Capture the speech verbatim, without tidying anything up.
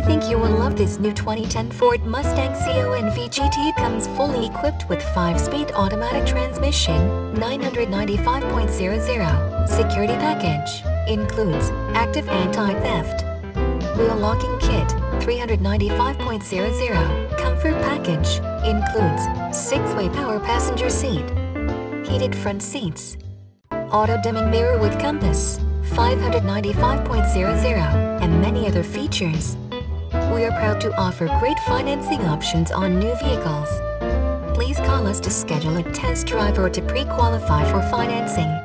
think you will love this new twenty ten Ford Mustang Conv G T. It comes fully equipped with five speed automatic transmission, nine hundred ninety-five point zero zero. Security package includes active anti-theft, wheel locking kit, three hundred ninety-five point zero zero. Comfort package includes six-way power passenger seat, heated front seats, auto-dimming mirror with compass, five hundred ninety-five point zero zero, and many other features. We are proud to offer great financing options on new vehicles. Please call us to schedule a test drive or to pre-qualify for financing.